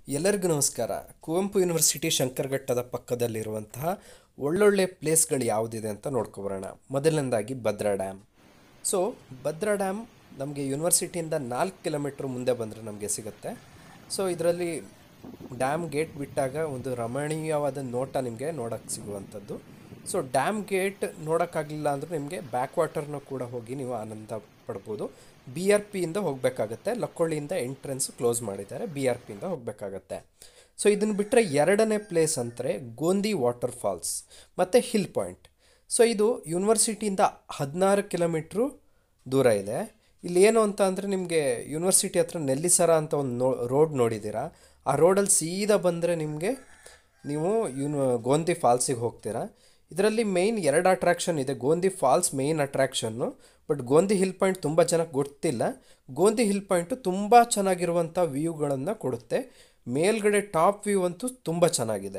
ಎಲ್ಲರಿಗೂ ನಮಸ್ಕಾರ. ಕುವೆಂಪು ಯೂನಿವರ್ಸಿಟಿ ಶಂಕರ್ಘಟ್ಟದ ಪಕ್ಕದಲ್ಲಿರುವಂತಹ ಒಳ್ಳೊಳ್ಳೆ ಪ್ಲೇಸ್ಗಳು ಯಾವುದಿದೆ ಅಂತ ನೋಡ್ಕೊಬರೋಣ. ಮೊದಲನೇದಾಗಿ Bhadra dam. So Bhadra dam ನಮಗೆ ಯೂನಿವರ್ಸಿಟಿಯಿಂದ 4 ಕಿಲೋಮೀಟ್ರ್ ಮುಂದೆ ಬಂದರೆ ನಮಗೆ ಸಿಗುತ್ತೆ. ಸೊ ಇದರಲ್ಲಿ ಡ್ಯಾಮ್ ಗೇಟ್ ಬಿಟ್ಟಾಗ ಒಂದು ರಮಣೀಯವಾದ ನೋಟ ನಿಮಗೆ ನೋಡೋಕ್ಕೆ ಸಿಗುವಂಥದ್ದು. ಸೊ ಡ್ಯಾಮ್ ಗೇಟ್ ನೋಡೋಕ್ಕಾಗಲಿಲ್ಲ ಅಂದರೆ ನಿಮಗೆ ಬ್ಯಾಕ್ ವಾಟರ್ನ ಕೂಡ ಹೋಗಿ ನೀವು ಆನಂದ ಪಡ್ಬೋದು. BRPಯಿಂದ ಹೋಗಬೇಕಾಗತ್ತೆ. ಲಕ್ಕೊಳ್ಳಿಯಿಂದ ಎಂಟ್ರೆನ್ಸ್ ಕ್ಲೋಸ್ ಮಾಡಿದ್ದಾರೆ, BRPಯಿಂದ ಹೋಗಬೇಕಾಗತ್ತೆ. ಸೊ ಇದನ್ನು ಬಿಟ್ಟರೆ ಎರಡನೇ ಪ್ಲೇಸ್ ಅಂದರೆ ಗೋಂದಿ ವಾಟರ್ ಫಾಲ್ಸ್ ಮತ್ತು ಹಿಲ್ ಪಾಯಿಂಟ್. ಸೊ ಇದು ಯೂನಿವರ್ಸಿಟಿಯಿಂದ 16 ಕಿಲೋಮೀಟ್ರು ದೂರ ಇದೆ. ಇಲ್ಲಿ ಏನು ಅಂತ ಅಂದರೆ ನಿಮಗೆ ಯೂನಿವರ್ಸಿಟಿ ಹತ್ರ ನೆಲ್ಲಿಸರ ಅಂತ ಒಂದು ರೋಡ್ ನೋಡಿದ್ದೀರಾ. ಆ ರೋಡಲ್ಲಿ ಸೀದಾ ಬಂದರೆ ನೀವು ಗೋಂದಿ ಫಾಲ್ಸಿಗೆ ಹೋಗ್ತೀರಾ. ಇದರಲ್ಲಿ ಮೇಯ್ನ್ 2 ಅಟ್ರಾಕ್ಷನ್ ಇದೆ. ಗೋಂದಿ ಫಾಲ್ಸ್ ಮೇಯ್ನ್ ಅಟ್ರಾಕ್ಷನ್ನು, ಬಟ್ ಗೋಂದಿ ಹಿಲ್ ಪಾಯಿಂಟ್ ತುಂಬ ಜನಕ್ಕೆ ಗೊತ್ತಿಲ್ಲ. ಗೋಂದಿ ಹಿಲ್ ಪಾಯಿಂಟು ತುಂಬ ಚೆನ್ನಾಗಿರುವಂಥ ವ್ಯೂಗಳನ್ನು ಕೊಡುತ್ತೆ. ಮೇಲ್ಗಡೆ ಟಾಪ್ ವ್ಯೂ ಅಂತೂ ತುಂಬ ಚೆನ್ನಾಗಿದೆ.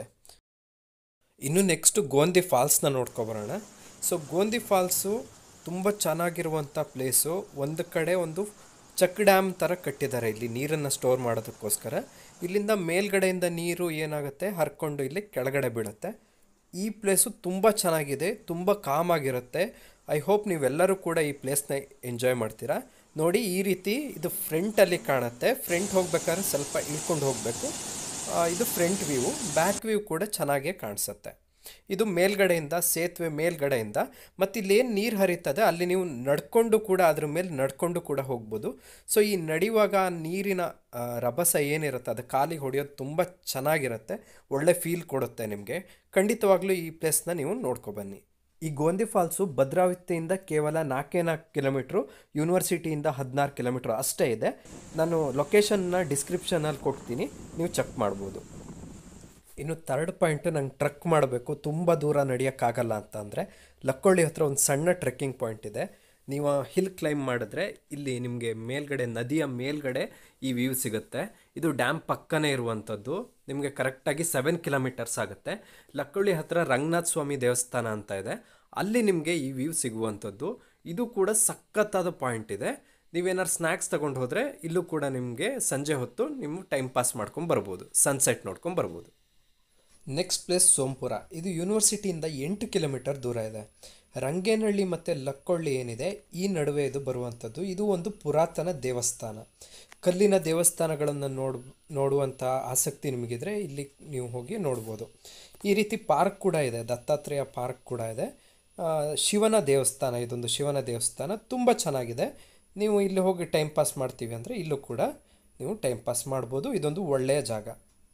ಇನ್ನು ನೆಕ್ಸ್ಟು ಗೋಂದಿ ಫಾಲ್ಸ್ನ ನೋಡ್ಕೊಬರೋಣ. ಸೊ ಗೋಂದಿ ಫಾಲ್ಸು ತುಂಬ ಚೆನ್ನಾಗಿರುವಂಥ ಪ್ಲೇಸು. ಒಂದು ಕಡೆ ಒಂದು ಚೆಕ್ ಡ್ಯಾಮ್ ಥರ ಕಟ್ಟಿದ್ದಾರೆ ಇಲ್ಲಿ ನೀರನ್ನು ಸ್ಟೋರ್ ಮಾಡೋದಕ್ಕೋಸ್ಕರ. ಇಲ್ಲಿಂದ ಮೇಲ್ಗಡೆಯಿಂದ ನೀರು ಏನಾಗುತ್ತೆ ಹರ್ಕೊಂಡು ಇಲ್ಲಿ ಕೆಳಗಡೆ ಬೀಳುತ್ತೆ. ಈ ಪ್ಲೇಸು ತುಂಬ ಚೆನ್ನಾಗಿದೆ, ತುಂಬ ಕಾಮ್ ಆಗಿರುತ್ತೆ. ಐ ಹೋಪ್ ನೀವೆಲ್ಲರೂ ಕೂಡ ಈ ಪ್ಲೇಸ್ನ ಎಂಜಾಯ್ ಮಾಡ್ತೀರಾ. ನೋಡಿ, ಈ ರೀತಿ ಇದು ಫ್ರಂಟಲ್ಲಿ ಕಾಣುತ್ತೆ. ಫ್ರಂಟ್ ಹೋಗ್ಬೇಕಾದ್ರೆ ಸ್ವಲ್ಪ ಇಳ್ಕೊಂಡು ಹೋಗಬೇಕು. ಇದು ಫ್ರಂಟ್ ವ್ಯೂ. ಬ್ಯಾಕ್ ವ್ಯೂ ಕೂಡ ಚೆನ್ನಾಗೇ ಕಾಣಿಸುತ್ತೆ. ಇದು ಮೇಲ್ಗಡೆಯಿಂದ, ಸೇತುವೆ ಮೇಲ್ಗಡೆಯಿಂದ. ಮತ್ತು ಇಲ್ಲೇನು ನೀರು ಹರಿತದೆ ಅಲ್ಲಿ ನೀವು ನಡ್ಕೊಂಡು ಕೂಡ ಅದ್ರ ಮೇಲೆ ನಡ್ಕೊಂಡು ಕೂಡ ಹೋಗ್ಬೋದು. ಸೊ ಈ ನಡೆಯುವಾಗ ನೀರಿನ ರಭಸ ಏನಿರುತ್ತೆ ಅದು ಕಾಲಿಗೆ ಹೊಡೆಯೋದು ತುಂಬ ಚೆನ್ನಾಗಿರುತ್ತೆ. ಒಳ್ಳೆ ಫೀಲ್ ಕೊಡುತ್ತೆ ನಿಮಗೆ. ಖಂಡಿತವಾಗ್ಲೂ ಈ ಪ್ಲೇಸ್ನ ನೀವು ನೋಡ್ಕೊಬನ್ನಿ. ಈ ಗೋಂದಿ ಫಾಲ್ಸು ಭದ್ರಾವತಿಯಿಂದ ಕೇವಲ 4 ಕಿಲೋಮೀಟ್ರು, ಯೂನಿವರ್ಸಿಟಿಯಿಂದ 16 ಕಿಲೋಮೀಟ್ರ್ ಅಷ್ಟೇ ಇದೆ. ನಾನು ಲೊಕೇಶನ್ನ ಡಿಸ್ಕ್ರಿಪ್ಷನಲ್ಲಿ ಕೊಡ್ತೀನಿ, ನೀವು ಚೆಕ್ ಮಾಡ್ಬೋದು. ಇನ್ನು ಥರ್ಡ್ ಪಾಯಿಂಟು, ನಂಗೆ ಟ್ರೆಕ್ ಮಾಡಬೇಕು, ತುಂಬ ದೂರ ನಡೆಯೋಕ್ಕಾಗಲ್ಲ ಅಂತ ಅಂದರೆ ಲಕ್ಕೊಳ್ಳಿ ಹತ್ರ ಒಂದು ಸಣ್ಣ ಟ್ರೆಕ್ಕಿಂಗ್ ಪಾಯಿಂಟ್ ಇದೆ. ನೀವು ಹಿಲ್ ಕ್ಲೈಂಬ್ ಮಾಡಿದ್ರೆ ಇಲ್ಲಿ ನಿಮಗೆ ಮೇಲ್ಗಡೆ, ನದಿಯ ಮೇಲ್ಗಡೆ ಈ ವ್ಯೂ ಸಿಗುತ್ತೆ. ಇದು ಡ್ಯಾಮ್ ಪಕ್ಕನೇ ಇರುವಂಥದ್ದು. ನಿಮಗೆ ಕರೆಕ್ಟಾಗಿ 7 ಕಿಲೋಮೀಟರ್ಸ್ ಆಗುತ್ತೆ. ಲಕ್ಕೊಳ್ಳಿ ಹತ್ರ ರಂಗನಾಥ ಸ್ವಾಮಿ ದೇವಸ್ಥಾನ ಅಂತ ಇದೆ, ಅಲ್ಲಿ ನಿಮಗೆ ಈ ವ್ಯೂ ಸಿಗುವಂಥದ್ದು. ಇದು ಕೂಡ ಸಖತ್ತಾದ ಪಾಯಿಂಟ್ ಇದೆ. ನೀವೇನಾರು ಸ್ನ್ಯಾಕ್ಸ್ ತೊಗೊಂಡು ಹೋದರೆ ಇಲ್ಲೂ ಕೂಡ ನಿಮಗೆ ಸಂಜೆ ಹೊತ್ತು ನೀವು ಟೈಮ್ ಪಾಸ್ ಮಾಡ್ಕೊಂಡು ಬರ್ಬೋದು, ಸನ್ಸೆಟ್ ನೋಡ್ಕೊಂಡು ಬರ್ಬೋದು. Next place Sompura. ಇದು ಯೂನಿವರ್ಸಿಟಿಯಿಂದ 8 ಕಿಲೋಮೀಟರ್ ದೂರ ಇದೆ. ರಂಗೇನಹಳ್ಳಿ ಮತ್ತು ಲಕ್ಕೊಳ್ಳಿ ಏನಿದೆ ಈ ನಡುವೆ ಇದು ಬರುವಂಥದ್ದು. ಇದು ಒಂದು ಪುರಾತನ ದೇವಸ್ಥಾನ. ಕಲ್ಲಿನ ದೇವಸ್ಥಾನಗಳನ್ನು ನೋಡುವಂಥ ಆಸಕ್ತಿ ನಿಮಗಿದ್ರೆ ಇಲ್ಲಿ ನೀವು ಹೋಗಿ ನೋಡ್ಬೋದು. ಈ ರೀತಿ ಪಾರ್ಕ್ ಕೂಡ ಇದೆ, ದತ್ತಾತ್ರೇಯ ಪಾರ್ಕ್ ಕೂಡ ಇದೆ. ಶಿವನ ದೇವಸ್ಥಾನ, ಇದೊಂದು ಶಿವನ ದೇವಸ್ಥಾನ, ತುಂಬ ಚೆನ್ನಾಗಿದೆ. ನೀವು ಇಲ್ಲಿ ಹೋಗಿ ಟೈಮ್ ಪಾಸ್ ಮಾಡ್ತೀವಿ ಅಂದರೆ ಇಲ್ಲೂ ಕೂಡ ನೀವು ಟೈಮ್ ಪಾಸ್ ಮಾಡ್ಬೋದು. ಇದೊಂದು ಒಳ್ಳೆಯ ಜಾಗ.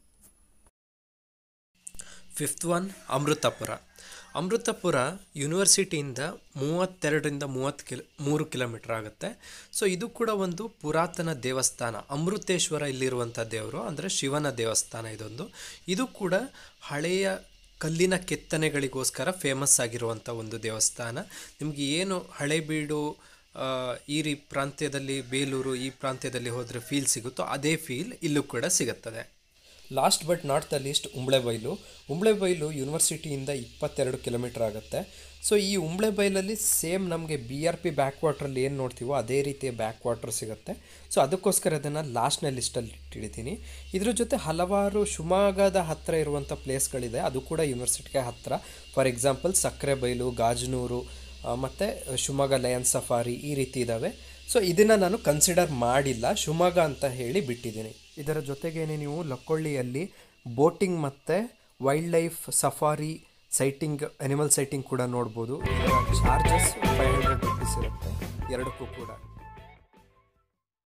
ಫಿಫ್ತ್ ಒನ್ ಅಮೃತಪುರ ಯೂನಿವರ್ಸಿಟಿಯಿಂದ 32ರಿಂದ 33 ಕಿಲೋಮೀಟ್ರ್ ಆಗುತ್ತೆ. ಸೊ ಇದು ಕೂಡ ಒಂದು ಪುರಾತನ ದೇವಸ್ಥಾನ. ಅಮೃತೇಶ್ವರ ಇಲ್ಲಿರುವಂಥ ದೇವರು, ಅಂದರೆ ಶಿವನ ದೇವಸ್ಥಾನ ಇದೊಂದು. ಇದು ಕೂಡ ಹಳೆಯ ಕಲ್ಲಿನ ಕೆತ್ತನೆಗಳಿಗೋಸ್ಕರ ಫೇಮಸ್ ಆಗಿರುವಂಥ ಒಂದು ದೇವಸ್ಥಾನ. ನಿಮಗೆ ಏನು ಹಳೇಬೀಡು ಈ ಪ್ರಾಂತ್ಯದಲ್ಲಿ, ಬೇಲೂರು ಈ ಪ್ರಾಂತ್ಯದಲ್ಲಿ ಹೋದರೆ ಫೀಲ್ ಸಿಗುತ್ತೋ ಅದೇ ಫೀಲ್ ಇಲ್ಲೂ ಕೂಡ ಸಿಗುತ್ತದೆ. Last but not the least Umblebailu ಯೂನಿವರ್ಸಿಟಿಯಿಂದ 22 ಕಿಲೋಮೀಟ್ರ್ ಆಗುತ್ತೆ. ಸೊ ಈ ಉಂಬ್ಳೆಬೈಲಲ್ಲಿ ಸೇಮ್ ನಮಗೆ BRP ಬ್ಯಾಕ್ ವಾಟ್ರಲ್ಲಿ ಏನು ನೋಡ್ತೀವೋ ಅದೇ ರೀತಿಯ ಬ್ಯಾಕ್ ವಾಟ್ರ್ ಸಿಗುತ್ತೆ. ಸೊ ಅದಕ್ಕೋಸ್ಕರ ಅದನ್ನು ಲಾಸ್ಟ್ನ ಲಿಸ್ಟಲ್ಲಿ ಇಟ್ಟಿದ್ದೀನಿ. ಇದ್ರ ಜೊತೆ ಹಲವಾರು ಶಿವಮೊಗ್ಗದ ಹತ್ತಿರ ಇರುವಂಥ ಪ್ಲೇಸ್ಗಳಿದೆ, ಅದು ಕೂಡ ಯೂನಿವರ್ಸಿಟಿಗೆ ಹತ್ತಿರ. ಫಾರ್ ಎಕ್ಸಾಂಪಲ್ ಸಕ್ಕರೆಬೈಲು, ಗಾಜನೂರು ಮತ್ತು ಶಿವಮೊಗ್ಗ ಲಯನ್ ಸಫಾರಿ ಈ ರೀತಿ ಇದ್ದಾವೆ. ಸೊ ಇದನ್ನು ನಾನು ಕನ್ಸಿಡರ್ ಮಾಡಿಲ್ಲ, ಶಿವಮೊಗ್ಗ ಅಂತ ಹೇಳಿ ಬಿಟ್ಟಿದ್ದೀನಿ. ಇದರ ಜೊತೆಗೇನೆ ನೀವು ಲಕ್ಕೊಳ್ಳಿಯಲ್ಲಿ ಬೋಟಿಂಗ್ ಮತ್ತು wild life safari sighting, animal sighting ಕೂಡ ನೋಡ್ಬೋದು. ಚಾರ್ಜಸ್ 500 ರುಪೀಸ್ ಇರುತ್ತೆ ಎರಡಕ್ಕೂ ಕೂಡ.